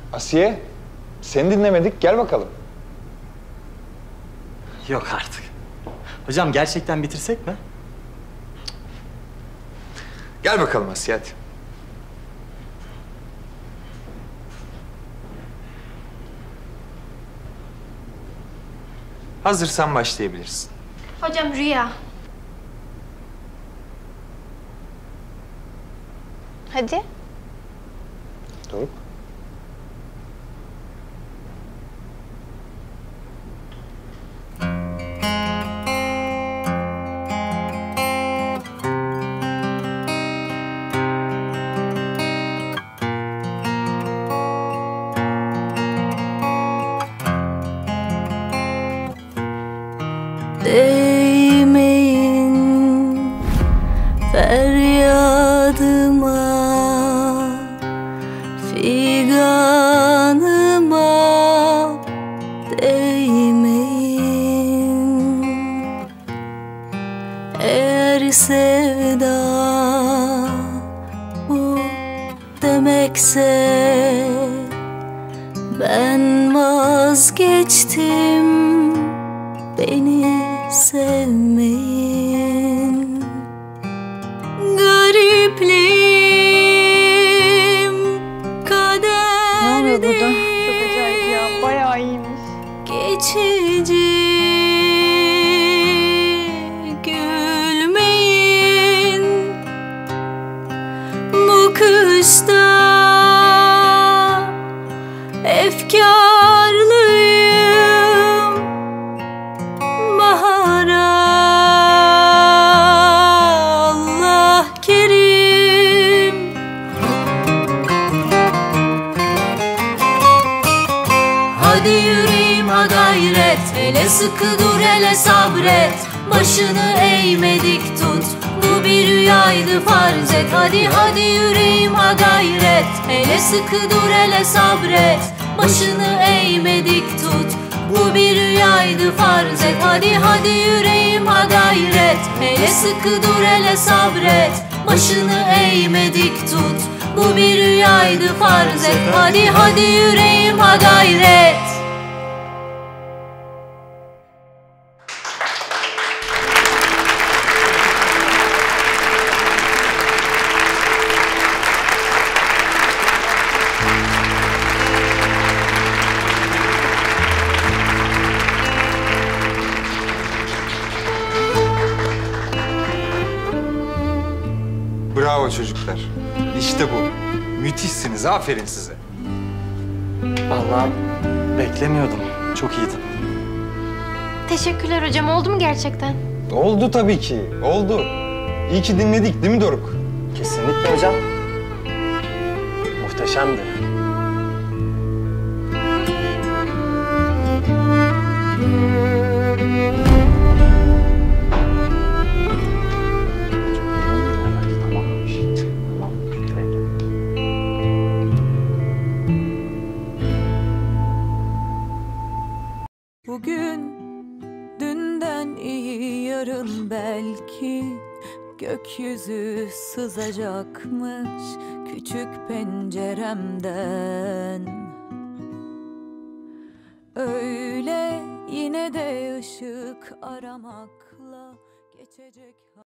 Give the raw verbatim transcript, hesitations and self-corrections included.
Asiye, seni dinlemedik. Gel bakalım. Yok artık. Hocam gerçekten bitirsek mi? Gel bakalım Asiye, hadi. Hazırsan başlayabilirsin. Hocam rüya. Hadi. Doruk. Değmeyin feryadıma, figanıma değmeyin. Eğer sevda bu demekse ben vazgeçtim, beni sevmeyin. Garipliğim kader. Ne oluyor burada? Çok acayip ya. Bayağı iyiymiş. Geçici, gülmeyin. Bu kışta efkarlıyım. Bahara Allah kerim. Hadi yüreğim ha gayret, hele sıkı dur hele sabret. Başını eğme dik tut, bu bir rüyaydı farz et. Hadi hadi yüreğim ha gayret, hele sıkı dur hele sabret. Başını eğme dik tut, bu bir rüyaydı farz et. Hadi hadi yüreğim ha gayret, hele sıkı dur hele sabret. Başını eğme dik tut, bu bir rüyaydı farz et. Hadi hadi yüreğim ha gayret. Bravo çocuklar. İşte bu. Müthişsiniz. Aferin size. Vallahi beklemiyordum. Çok iyiydi. Teşekkürler hocam. Oldu mu gerçekten? Oldu tabii ki. Oldu. İyi ki dinledik, değil mi Doruk? Kesinlikle hocam. Muhteşemdi. Bugün dünden iyi, yarın belki gökyüzü sızacakmış küçük penceremden. Öyle yine de ışık aramakla geçecek.